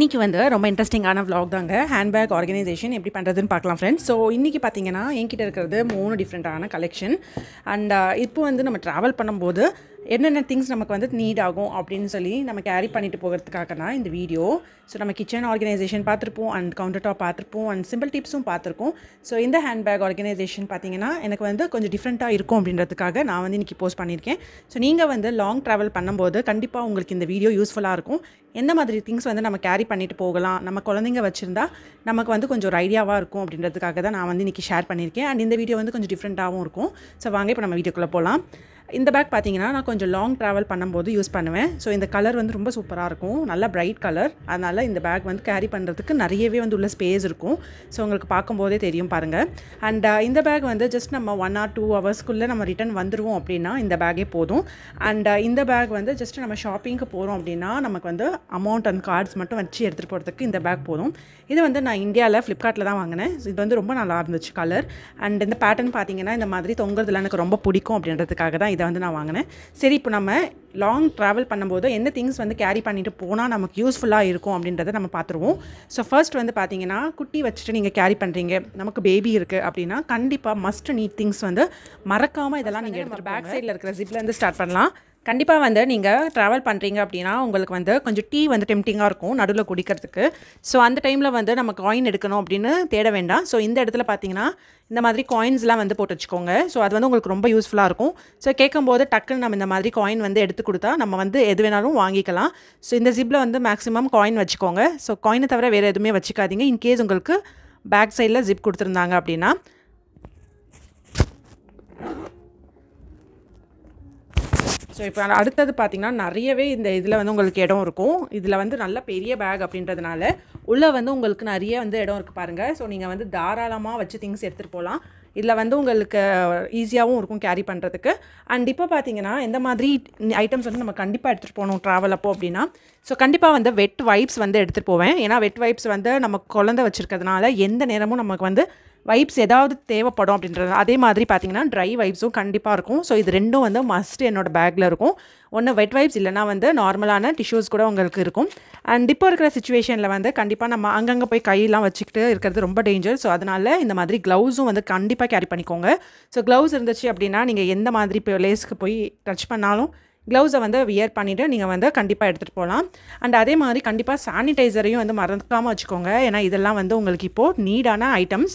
இன்னைக்கு வந்து ரொம்ப இன்ட்ரெஸ்டிங்கான vlog தாங்க. ஹேண்ட்பேக் ஆர்கனைசேஷன் எப்படி பண்ணுறதுன்னு பார்க்கலாம் ஃப்ரெண்ட்ஸ். ஸோ இன்றைக்கி பார்த்தீங்கன்னா என்கிட்ட இருக்கிறது 3 டிஃப்ரெண்ட்டான கலெக்ஷன். அண்ட் இப்போ வந்து நம்ம ட்ராவல் பண்ணும்போது என்னென்ன திங்ஸ் நமக்கு வந்து நீட் ஆகும் அப்படின்னு சொல்லி நம்ம கேரி பண்ணிட்டு போகிறதுக்காக தான் இந்த வீடியோ. ஸோ நம்ம கிச்சன் ஆர்கனைசேஷன் பார்த்துருப்போம், அண்ட் கவுண்டர் டாப் பார்த்துருப்போம், அண்ட் சிம்பிள் டிப்ஸும் பார்த்துருக்கோம். ஸோ இந்த ஹேண்ட்பேக் ஆர்கனைசேஷன் பார்த்தீங்கன்னா எனக்கு வந்து கொஞ்சம் டிஃப்ரெண்ட்டாக இருக்கும் அப்படின்றதுக்காக நான் வந்து இன்றைக்கி போஸ்ட் பண்ணியிருக்கேன். ஸோ நீங்கள் வந்து லாங் ட்ராவல் பண்ணும்போது கண்டிப்பாக உங்களுக்கு இந்த வீடியோ யூஸ்ஃபுல்லாக இருக்கும். எந்த மாதிரி திங்ஸ் வந்து நம்ம கேரி பண்ணிட்டு போகலாம், நம்ம குழந்தைங்க வச்சுருந்தா நமக்கு வந்து கொஞ்சம் ஒரு ஐடியாவாக இருக்கும் அப்படின்றதுக்காக தான் நான் வந்து இன்றைக்கி ஷேர் பண்ணியிருக்கேன். அண்ட் இந்த வீடியோ வந்து கொஞ்சம் டிஃப்ரெண்ட்டாகவும் இருக்கும். ஸோ வாங்க இப்போ நம்ம வீடியோக்குள்ளே போகலாம். இந்த பேக் பார்த்தீங்கன்னா நான் கொஞ்சம் லாங் ட்ராவல் பண்ணும்போது யூஸ் பண்ணுவேன். ஸோ இந்த கலர் வந்து ரொம்ப சூப்பராக இருக்கும், நல்லா பிரைட் கலர். அதனால் இந்த பேக் வந்து கேரி பண்ணுறதுக்கு நிறையவே வந்து உள்ள ஸ்பேஸ் இருக்கும். ஸோ உங்களுக்கு பார்க்கும்போதே தெரியும் பாருங்கள். அண்ட் இந்த பேக் வந்து ஜஸ்ட் நம்ம 1 or 2 ஹவர்ஸ்க்குள்ளே நம்ம ரிட்டன் வந்துடுவோம் அப்படின்னா இந்த பேக்கே போதும். அண்ட் இந்த பேக் வந்து ஜஸ்ட் நம்ம ஷாப்பிங்க்கு போகிறோம் அப்படின்னா நமக்கு வந்து அமௌண்ட் அண்ட் கார்ட்ஸ் மட்டும் வச்சு எடுத்துகிட்டு போகிறதுக்கு இந்த பேக் போதும். இது வந்து நான் இந்தியாவில் ஃப்ளிப்கார்ட்டில் தான் வாங்கினேன். இது வந்து ரொம்ப நல்லா இருந்துச்சு கலர். அண்ட் இந்த பேட்டர்ன் பார்த்தீங்கன்னா இந்த மாதிரி தொங்குறதுல எனக்கு ரொம்ப பிடிக்கும் அப்படின்றதுக்காக தான் இதை வந்து நான் வாங்கினேன். சரி, இப்போ நம்ம லாங் ட்ராவல் பண்ணும்போது எந்த திங்ஸ் வந்து கேரி பண்ணிட்டு போனால் நமக்கு யூஸ்ஃபுல்லாக இருக்கும் அப்படின்றத நம்ம பார்த்துருவோம். ஸோ ஃபர்ஸ்ட் வந்து பார்த்தீங்கன்னா குட்டி வச்சுட்டு நீங்கள் கேரி பண்ணுறீங்க, நமக்கு பேபி இருக்குது அப்படின்னா கண்டிப்பாக மஸ்ட் நீட் திங்ஸ் வந்து மறக்காமல் இதெல்லாம் நீங்கள் எடுத்துகிட்டு பேக் சைடில் இருக்கிற ஜிப்லேருந்து ஸ்டார்ட் பண்ணலாம். கண்டிப்பாக வந்து நீங்கள் ட்ராவல் பண்ணுறீங்க அப்படின்னா உங்களுக்கு வந்து கொஞ்சம் டீ வந்து டெம்டிங்காக இருக்கும் நடுவில் குடிக்கிறதுக்கு. ஸோ அந்த டைமில் வந்து நம்ம காயின் எடுக்கணும் அப்படின்னு தேட வேண்டாம். ஸோ இந்த இடத்துல பார்த்தீங்கன்னா இந்த மாதிரி காயின்ஸ்லாம் வந்து போட்டு வச்சுக்கோங்க. ஸோ அது வந்து உங்களுக்கு ரொம்ப யூஸ்ஃபுல்லாக இருக்கும். ஸோ கேட்கும்போது டக்குன்னு நம்ம இந்த மாதிரி காயின் வந்து எடுத்து கொடுத்தா நம்ம வந்து எது வேணாலும் வாங்கிக்கலாம். ஸோ இந்த ஜிப்பில் வந்து மேக்ஸிமம் காயின் வச்சுக்கோங்க. ஸோ காயினை தவிர வேறு எதுவுமே வச்சுக்காதீங்க. இன்கேஸ் உங்களுக்கு பேக் சைடில் ஜிப் கொடுத்துருந்தாங்க அப்படின்னா. ஸோ இப்போ அடுத்தது பார்த்திங்கன்னா நிறையவே இந்த இதில் வந்து உங்களுக்கு இடம் இருக்கும். இதில் வந்து நல்ல பெரிய பேக் அப்படின்றதுனால உள்ளே வந்து உங்களுக்கு நிறைய வந்து இடம் இருக்குது பாருங்கள். ஸோ நீங்கள் வந்து தாராளமாக வச்சு திங்ஸ் எடுத்துகிட்டு போகலாம். இதில் வந்து உங்களுக்கு ஈஸியாகவும் இருக்கும் கேரி பண்ணுறதுக்கு. அண்ட் இப்போ பார்த்தீங்கன்னா எந்த மாதிரி ஐட்டம்ஸ் வந்து நம்ம கண்டிப்பாக எடுத்துகிட்டு போகணும் ட்ராவல் அப்போ அப்படின்னா, ஸோ கண்டிப்பாக வந்து வெட் வைப்ஸ் வந்து எடுத்துகிட்டு போவேன். ஏன்னா வெட் வைப்ஸ் வந்து நம்ம குழந்தை வச்சுருக்கிறதுனால எந்த நேரமும் நமக்கு வந்து வைப்ஸ் ஏதாவது தேவைப்படும் அப்படின்றது. அதே மாதிரி பார்த்தீங்கன்னா ட்ரை வைப்ஸும் கண்டிப்பாக இருக்கும். ஸோ இது ரெண்டும் வந்து மஸ்ட் என்னோடய பேக்கில் இருக்கும். ஒன்று வெட் வைப்ஸ், இல்லைனா வந்து நார்மலான டிஷ்யூஸ் கூட உங்களுக்கு இருக்கும். அண்ட் இப்போ இருக்கிற சுச்சுவேஷனில் வந்து கண்டிப்பாக நம்ம அங்கங்கே போய் கையெல்லாம் வச்சுக்கிட்டு இருக்கிறது ரொம்ப டேஞ்சர். ஸோ அதனால் இந்த மாதிரி க்ளவுஸும் வந்து கண்டிப்பாக கேரி பண்ணிக்கோங்க. ஸோ க்ளவுஸ் இருந்துச்சு அப்படின்னா நீங்கள் எந்த மாதிரி பிளேஸ்க்கு போய் டச் பண்ணாலும் க்ளவுஸை வந்து வியர் பண்ணிவிட்டு நீங்கள் வந்து கண்டிப்பாக எடுத்துகிட்டு போகலாம். அண்ட் அதே மாதிரி கண்டிப்பாக சானிடைசரையும் வந்து மறக்காமல் வச்சுக்கோங்க. ஏன்னா இதெல்லாம் வந்து உங்களுக்கு இப்போது நீடான ஐட்டம்ஸ்.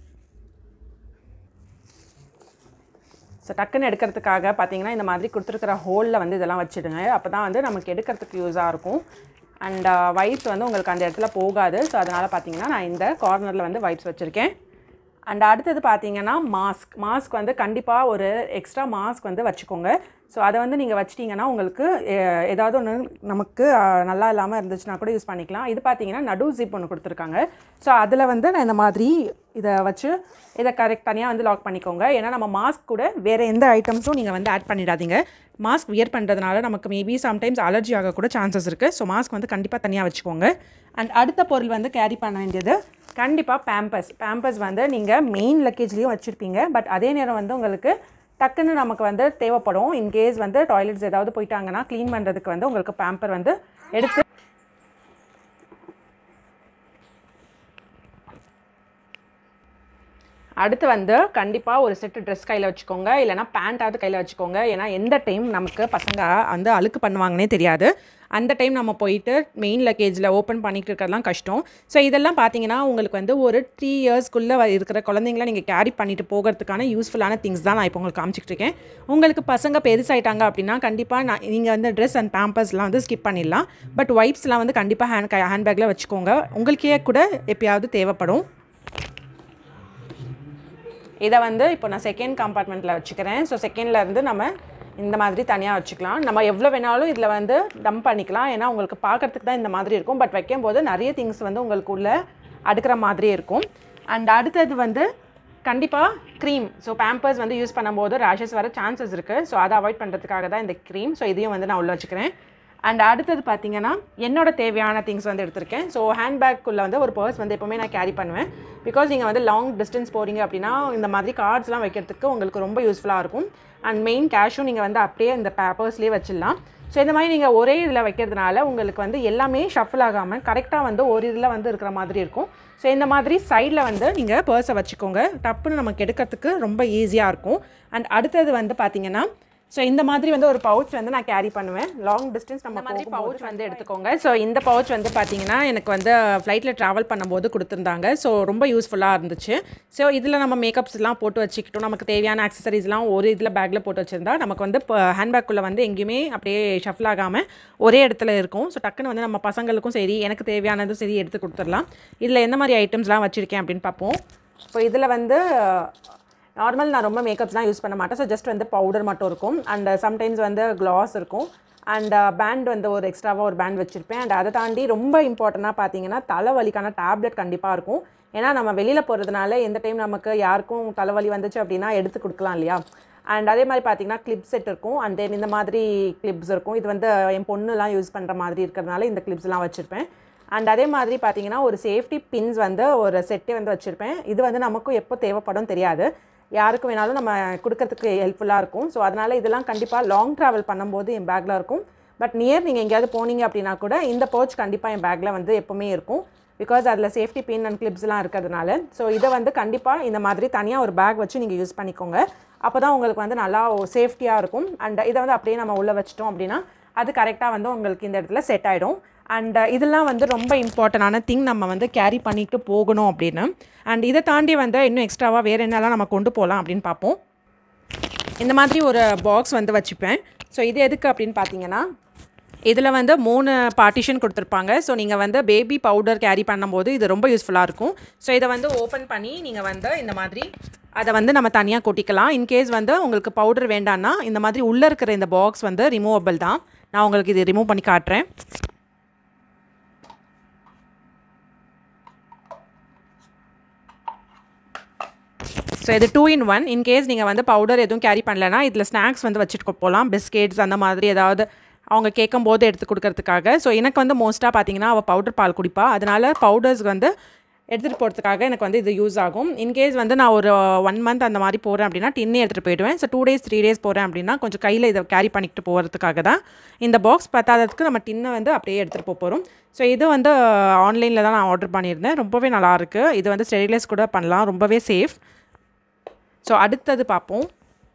ஸோ டக்குன்னு எடுக்கிறதுக்காக பார்த்தீங்கன்னா இந்த மாதிரி கொடுத்துருக்கிற ஹோலில் வந்து இதெல்லாம் வச்சுடுங்க. அப்போ தான் வந்து நமக்கு எடுக்கிறதுக்கு யூஸாக இருக்கும். அண்ட் வைப்ஸ் வந்து உங்களுக்கு அந்த இடத்துல போகாது. ஸோ அதனால் பார்த்தீங்கன்னா நான் இந்த கார்னரில் வந்து வைப்ஸ் வச்சுருக்கேன். அண்ட் அடுத்தது பார்த்தீங்கன்னா மாஸ்க் வந்து கண்டிப்பாக ஒரு எக்ஸ்ட்ரா மாஸ்க் வந்து வச்சுக்கோங்க. ஸோ அதை வந்து நீங்கள் வச்சிட்டிங்கன்னா உங்களுக்கு ஏதாவது ஒன்று நமக்கு நல்லா இல்லாமல் இருந்துச்சுன்னா கூட யூஸ் பண்ணிக்கலாம். இது பார்த்தீங்கன்னா நடு ஜிப் ஒன்று கொடுத்துருக்காங்க. ஸோ அதில் வந்து நான் இந்த மாதிரி இதை வச்சு இதை தனியாக வந்து லாக் பண்ணிக்கோங்க. ஏன்னா நம்ம மாஸ்க் கூட வேறு எந்த ஐட்டம்ஸும் நீங்கள் வந்து ஆட் பண்ணிடாதீங்க. மாஸ்க் வியர் பண்ணுறதுனால நமக்கு மேபி சம்டைம்ஸ் அலர்ஜி ஆக கூட சான்சஸ் இருக்குது. ஸோ மாஸ்க் வந்து கண்டிப்பாக தனியாக வச்சுக்கோங்க. அண்ட் அடுத்த பொருள் வந்து கேரி பண்ண வேண்டியது கண்டிப்பாக பேம்பர்ஸ் வந்து நீங்கள் மெயின் லக்கேஜ்லேயும் வச்சுருப்பீங்க. பட் அதே நேரம் வந்து உங்களுக்கு டக்குன்னு நமக்கு வந்து தேவைப்படும். இன்கேஸ் வந்து டாய்லெட்ஸ் ஏதாவது போயிட்டாங்கன்னா க்ளீன் பண்ணுறதுக்கு வந்து உங்களுக்கு பேம்பர் வந்து எடுத்து அடுத்து வந்து கண்டிப்பாக ஒரு செட்டு ட்ரெஸ் கையில் வச்சுக்கோங்க, இல்லைனா பேண்ட்டாவது கையில் வச்சுக்கோங்க. ஏன்னா எந்த டைம் நமக்கு பசங்க வந்து அழுக்கு பண்ணுவாங்கன்னே தெரியாது. அந்த டைம் நம்ம போயிட்டு மெயின் லக்கேஜில் ஓப்பன் பண்ணிகிட்டு இருக்கிறதுலாம் கஷ்டம். ஸோ இதெல்லாம் பார்த்தீங்கன்னா உங்களுக்கு வந்து ஒரு 3 இயர்ஸ்க்குள்ளே இருக்கிற குழந்தைங்கள நீங்கள் கேரி பண்ணிட்டு போகிறதுக்கான யூஸ்ஃபுல்லான திங்ஸ் தான் நான் இப்போ உங்களுக்கு காமிச்சிட்டு இருக்கேன். உங்களுக்கு பசங்க பெருசாயிட்டாங்க அப்படின்னா கண்டிப்பாக நீங்கள் வந்து ட்ரெஸ் அண்ட் பேம்பர்ஸ்லாம் வந்து ஸ்கிப் பண்ணிடலாம். பட் வைப்ஸ்லாம் வந்து கண்டிப்பாக ஹேண்ட்பேக்கில் வச்சுக்கோங்க. உங்களுக்கே கூட எப்பயாவது தேவைப்படும். இதை வந்து இப்போ நான் செகண்ட் கம்பார்ட்மெண்ட்டில் வச்சுக்கிறேன். ஸோ செகண்டில் இருந்து நம்ம இந்த மாதிரி தனியாக வச்சுக்கலாம். நம்ம எவ்வளோ வேணாலும் இதில் வந்து டம்ப் பண்ணிக்கலாம். ஏன்னா உங்களுக்கு பார்க்குறதுக்கு தான் இந்த மாதிரி இருக்கும். பட் வைக்கும்போது நிறைய திங்ஸ் வந்து உங்களுக்கு உள்ளே அடுக்கிற மாதிரியே இருக்கும். அண்ட் அடுத்தது வந்து கண்டிப்பாக க்ரீம். ஸோ பேம்பர்ஸ் வந்து யூஸ் பண்ணும்போது ரேஷஸ் வர சான்சஸ் இருக்குது. ஸோ அதை அவாய்ட் பண்ணுறதுக்காக தான் இந்த க்ரீம். ஸோ இதையும் வந்து நான் உள்ளே வச்சுக்கிறேன். அண்ட் அடுத்தது பார்த்தீங்கன்னா என்னோட தேவையான திங்ஸ் வந்து எடுத்திருக்கேன். ஸோ ஹேண்ட்பேக்குள்ளே வந்து ஒரு பர்ஸ் வந்து எப்போவுமே நான் கேரி பண்ணுவேன். பிகாஸ் நீங்கள் வந்து லாங் டிஸ்டன்ஸ் போகிறீங்க அப்படின்னா இந்த மாதிரி கார்ட்ஸ்லாம் வைக்கிறதுக்கு உங்களுக்கு ரொம்ப யூஸ்ஃபுல்லாக இருக்கும். அண்ட் மெயின் கேஷும் நீங்கள் வந்து அப்படியே இந்த பர்ஸ்லேயே வச்சிடலாம். ஸோ இந்த மாதிரி நீங்கள் ஒரே இதில் வைக்கிறதுனால உங்களுக்கு வந்து எல்லாமே ஷஃபில் ஆகாமல் கரெக்டாக வந்து ஒரு இதில் வந்து இருக்கிற மாதிரி இருக்கும். ஸோ இந்த மாதிரி சைடில் வந்து நீங்கள் பர்ஸை வச்சுக்கோங்க. டப்புன்னு நமக்கு எடுக்கிறதுக்கு ரொம்ப ஈஸியாக இருக்கும். அண்ட் அடுத்தது வந்து பார்த்திங்கன்னா ஸோ இந்த மாதிரி வந்து ஒரு பவுச் வந்து நான் கேரி பண்ணுவேன். லாங் டிஸ்டன்ஸ் நம்ம மாதிரி பவுச் வந்து எடுத்துக்கோங்க. ஸோ இந்த பவுச் வந்து பார்த்திங்கன்னா எனக்கு வந்து ஃப்ளைட்டில் ட்ராவல் பண்ணும்போது கொடுத்துருந்தாங்க. ஸோ ரொம்ப யூஸ்ஃபுல்லாக இருந்துச்சு. ஸோ இதில் நம்ம மேக்கப்ஸ்லாம் போட்டு வச்சுக்கிட்டோம். நமக்கு தேவையான ஆக்சசரிஸ்லாம் ஒரு இதில் பேக்கில் போட்டு வச்சுருந்தா நமக்கு வந்து இப்போ ஹேண்ட்பேக்குள்ளே வந்து எங்கேயுமே அப்படியே ஷஃபில் ஆகாமல் ஒரே இடத்துல இருக்கும். ஸோ டக்குன்னு வந்து நம்ம பசங்களுக்கும் சரி எனக்கு தேவையானதும் சரி எடுத்து கொடுத்துடலாம். இதில் எந்த மாதிரி ஐட்டம்ஸ்லாம் வச்சுருக்கேன் அப்படின்னு பார்ப்போம். ஸோ இதில் வந்து நார்மல் நான் ரொம்ப மேக்கப்ஸ்லாம் யூஸ் பண்ண மாட்டேன். ஸோ ஜஸ்ட் வந்து பவுடர் மட்டும் இருக்கும். அண்ட் சம்டைம்ஸ் வந்து க்ளாஸ் இருக்கும். அண்ட் பேண்ட் வந்து ஒரு எக்ஸ்ட்ராவாக ஒரு பேண்ட் வச்சுருப்பேன். அண்ட் அதை தாண்டி ரொம்ப இம்பார்ட்டண்ட்டாக பார்த்தீங்கன்னா தலைவலிக்கான டேப்லெட் கண்டிப்பாக இருக்கும். ஏன்னா நம்ம வெளியில் போகிறதுனால எந்த டைம் நமக்கு யாருக்கும் தலைவலி வந்துச்சு அப்படின்னா எடுத்து கொடுக்கலாம் இல்லையா. அண்ட் அதே மாதிரி பார்த்தீங்கன்னா கிளிப் செட் இருக்கும். அண்ட் தென் இந்த மாதிரி கிளிப்ஸ் இருக்கும். இது வந்து என் பொண்ணுலாம் யூஸ் பண்ணுற மாதிரி இருக்கிறதுனால இந்த கிளிப்ஸ்லாம் வச்சுருப்பேன். அண்ட் அதே மாதிரி பார்த்தீங்கன்னா ஒரு சேஃப்டி பின்ஸ் வந்து ஒரு செட்டே வந்து வச்சுருப்பேன். இது வந்து நமக்கும் எப்போ தேவைப்படும் தெரியாது. யாருக்கு வேணாலும் நம்ம கொடுக்கறதுக்கு ஹெல்ப்ஃபுல்லாக இருக்கும். ஸோ அதனால் இதெல்லாம் கண்டிப்பாக லாங் ட்ராவல் பண்ணும்போது என் பேக்கில் இருக்கும். பட் நியர் நீங்கள் எங்கேயாவது போனீங்க அப்படின்னா கூட இந்த பவுச் கண்டிப்பாக என் பேக்கில் வந்து எப்போவுமே இருக்கும். பிகாஸ் அதில் சேஃப்டி பின் அண்ட் கிளிப்ஸ்லாம் இருக்கிறதுனால. ஸோ இதை வந்து கண்டிப்பாக இந்த மாதிரி தனியாக ஒரு பேக் வச்சு நீங்கள் யூஸ் பண்ணிக்கோங்க. அப்போ தான் உங்களுக்கு வந்து நல்லா சேஃப்டியாக இருக்கும். அண்ட் இதை வந்து அப்படியே நம்ம உள்ளே வச்சிட்டோம் அப்படின்னா அது கரெக்டாக வந்து உங்களுக்கு இந்த இடத்துல செட் ஆகிடும். அண்ட் இதெல்லாம் வந்து ரொம்ப இம்பார்ட்டண்டான திங் நம்ம வந்து கேரி பண்ணிட்டு போகணும் அப்படின்னு. அண்ட் இதை தாண்டி வந்து இன்னும் எக்ஸ்ட்ராவாக வேறு என்னெல்லாம் நம்ம கொண்டு போகலாம் அப்படின்னு பார்ப்போம். இந்த மாதிரி ஒரு பாக்ஸ் வந்து வச்சுப்பேன். ஸோ இது எதுக்கு அப்படின்னு பார்த்தீங்கன்னா இதில் வந்து 3 பார்ட்டிஷன் கொடுத்துருப்பாங்க. ஸோ நீங்கள் வந்து பேபி பவுடர் கேரி பண்ணும்போது இது ரொம்ப யூஸ்ஃபுல்லாக இருக்கும். ஸோ இதை வந்து ஓப்பன் பண்ணி நீங்கள் வந்து இந்த மாதிரி அதை வந்து நம்ம தனியாக கொட்டிக்கலாம். இன்கேஸ் வந்து உங்களுக்கு பவுடர் வேண்டான்னா இந்த மாதிரி உள்ளே இருக்கிற இந்த பாக்ஸ் வந்து ரிமூவபிள் தான். நான் உங்களுக்கு இது ரிமூவ் பண்ணி காட்டுறேன். ஸோ இது 2 in 1. இன்கேஸ் நீங்கள் வந்து பவுடர் எதுவும் கேரி பண்ணலைன்னா இதில் ஸ்நாக்ஸ் வந்து வச்சுட்டு போகலாம். பிஸ்கெட்ஸ் அந்த மாதிரி ஏதாவது அவங்க கேட்கும்போது எடுத்து கொடுக்கறதுக்காக. ஸோ எனக்கு வந்து மோஸ்ட்டாக பார்த்தீங்கன்னா அவள் பவுடர் பால் குடிப்பா. அதனால் பவுடர்ஸ் வந்து எடுத்துகிட்டு போகிறதுக்காக எனக்கு வந்து இது யூஸ் ஆகும். இன்கேஸ் வந்து நான் ஒரு 1 month அந்த மாதிரி போகிறேன் அப்படின்னா டின்னே எடுத்துகிட்டு போயிடுவேன். ஸோ 2 days 3 days போகிறேன் அப்படின்னா கொஞ்சம் கையில் இதை கேரி பண்ணிக்கிட்டு போகிறதுக்காக தான் இந்த பாக்ஸ். பத்தாததுக்கு நம்ம டின்னை வந்து அப்படியே எடுத்துகிட்டு போகிறோம். ஸோ இது வந்து ஆன்லைனில் தான் நான் ஆர்டர் பண்ணியிருந்தேன். ரொம்பவே நல்லாயிருக்கு. இது வந்து ஸ்டெரிலைஸ் கூட பண்ணலாம். ரொம்பவே சேஃப். ஸோ அடுத்தது பார்ப்போம்.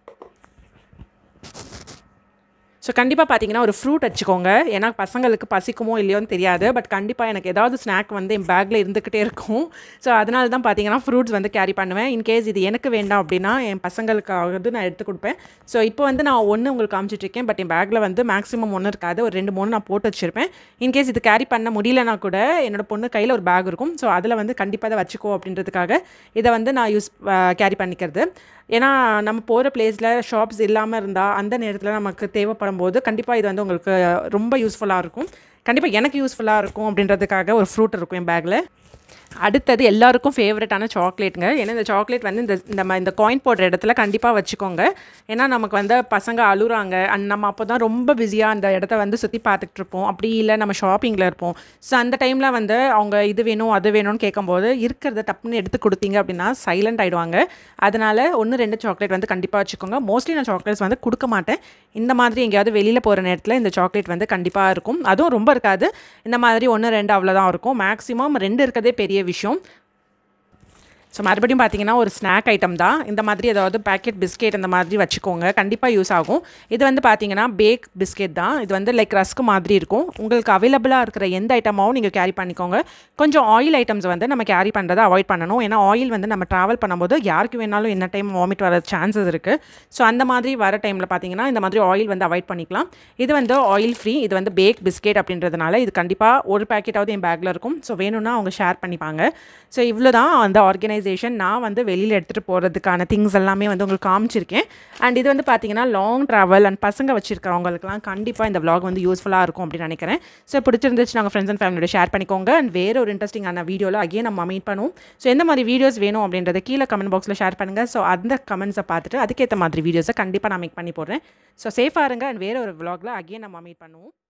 ஸோ கண்டிப்பாக பார்த்தீங்கன்னா ஒரு ஃப்ரூட் வச்சுக்கோங்க. ஏன்னா பசங்களுக்கு பசிக்குமோ இல்லையோன்னு தெரியாது. பட் கண்டிப்பாக எனக்கு ஏதாவது ஸ்நாக் வந்து என் பேக்கில் இருந்துக்கிட்டே இருக்கும். ஸோ அதனால தான் பார்த்தீங்கன்னா ஃப்ரூட்ஸ் வந்து கேரி பண்ணுவேன். இன்கேஸ் இது எனக்கு வேண்டாம் அப்படின்னா என் பசங்களுக்காவது நான் எடுத்து கொடுப்பேன். ஸோ இப்போ வந்து நான் ஒன்று உங்களுக்கு காமிச்சிட்ருக்கேன். பட் என் பேக்கில் வந்து மேக்ஸிமம் ஒன்று இருக்காது. ஒரு 2-3 நான் போட்டு வச்சுருப்பேன். இன்கேஸ் இது கேரி பண்ண முடியலனா கூட என்னோட பொண்ணு கையில் ஒரு பேக் இருக்கும். ஸோ அதில் வந்து கண்டிப்பாக அதை வச்சுக்கோ அப்படின்றதுக்காக இதை வந்து நான் கேரி பண்ணிக்கிறது. ஏன்னா நம்ம போகிற பிளேஸில் ஷாப்ஸ் இல்லாமல் இருந்தால் அந்த நேரத்தில் நமக்கு தேவைப்படும் போது கண்டிப்பாக இது வந்து உங்களுக்கு ரொம்ப யூஸ்ஃபுல்லாக இருக்கும். கண்டிப்பாக எனக்கு யூஸ்ஃபுல்லாக இருக்கும் அப்படின்றதுக்காக ஒரு ஃப்ரூட் இருக்கும் என் பேக்கில். அடுத்தது எல்லாருக்கும் ஃபேவரட்டான சாக்லேட்டுங்க. ஏன்னா இந்த சாக்லேட் வந்து இந்த காயின் போடுற இடத்துல கண்டிப்பாக வச்சுக்கோங்க. ஏன்னா நமக்கு வந்து பசங்க அழுறாங்க. அண்ட் நம்ம அப்போ தான் ரொம்ப பிஸியாக அந்த இடத்த வந்து சுற்றி பார்த்துட்டு இருப்போம். அப்படி இல்லை நம்ம ஷாப்பிங்கில் இருப்போம். ஸோ அந்த டைமில் வந்து அவங்க இது வேணும் அது வேணும்னு கேட்கும்போது இருக்கிறத டப்புன்னு எடுத்து கொடுத்தீங்க அப்படின்னா சைலண்ட் ஆகிடுவாங்க. அதனால் 1-2 சாக்லேட் வந்து கண்டிப்பாக வச்சுக்கோங்க. மோஸ்ட்லி நான் சாக்லேட்ஸ் வந்து கொடுக்க மாட்டேன். இந்த மாதிரி எங்கேயாவது வெளியில் போகிற நேரத்தில் இந்த சாக்லேட் வந்து கண்டிப்பாக இருக்கும். அதுவும் ரொம்ப இருக்காது. இந்த மாதிரி 1-2 அவ்வளோதான் இருக்கும். மேக்ஸிமம் 2 இருக்கிறதே பெரிய விஷயம். ஸோ மறுபடியும் பார்த்தீங்கன்னா ஒரு ஸ்நாக் ஐட்டம் தான். இந்த மாதிரி ஏதாவது பேக்கெட் பிஸ்கெட் அந்த மாதிரி வச்சுக்கோங்க. கண்டிப்பாக யூஸ் ஆகும். இது வந்து பார்த்தீங்கன்னா பேக் பிஸ்கெட் தான். இது வந்து லைக் ரஸ்க் மாதிரி இருக்கும். உங்களுக்கு அவைலபிளாக இருக்கிற எந்த ஐட்டமாகவும் நீங்கள் கேரி பண்ணிக்கோங்க. கொஞ்சம் ஆயில் ஐட்டம்ஸ் வந்து நம்ம கேரி பண்ணுறதை அவாய்ட் பண்ணணும். ஏன்னா ஆயில் வந்து நம்ம ட்ராவல் பண்ணும்போது யாருக்கு வேணாலும் என்ன டைம் வாமிட் வர சான்சஸ் இருக்குது. ஸோ அந்த மாதிரி வர டைமில் பார்த்தீங்கன்னா இந்த மாதிரி ஆயில் வந்து அவாய்ட் பண்ணிக்கலாம். இது வந்து ஆயில் ஃப்ரீ. இது வந்து பேக் பிஸ்கெட் அப்படின்றதுனால இது கண்டிப்பாக ஒரு பேக்கெட்டாவது என் பேக்கில் இருக்கும். ஸோ வேணும்னா அவங்க ஷேர் பண்ணிப்பாங்க. ஸோ இவ்வளோ தான் அந்த ஆர்கனைசேஷன். நான் வந்து வெளியில் எடுத்துகிட்டு போகிறதுக்கான திங்ஸ் எல்லாமே வந்து உங்களுக்கு காமிச்சிருக்கேன். அண்ட் இது வந்து பார்த்தீங்கன்னா லாங் ட்ராவல் அண்ட் பசங்க வச்சுருக்கிறவங்களுக்குலாம் கண்டிப்பாக இந்த vlog வந்து யூஸ்ஃபுல்லாக இருக்கும் அப்படின்னு நினைக்கிறேன். ஸோ பிடிச்சிருந்துச்சு நாங்கள் ஃப்ரெண்ட்ஸ் அண்ட் ஃபேமிலியோட ஷேர் பண்ணிக்கோங்க. அண்ட் வேறு ஒரு இன்ட்ரெஸ்டிங்கான வீடியோவில் அகைன் நம்ம மீட் பண்ணுவோம். ஸோ எந்த மாதிரி வீடியோஸ் வேணும் அப்படின்றத கீழே கமெண்ட் பாக்ஸில் ஷேர் பண்ணுங்கள். ஸோ அந்த கமெண்ட்ஸை பார்த்துட்டு அதுக்கேற்ற மாதிரி வீடியோஸை கண்டிப்பாக நான் மேக் பண்ணி போடுறேன். ஸோ சேஃபாக இருங்க. அண்ட் வேறு ஒரு vlogல அகைன் நம்ம மீட் பண்ணுவோம்.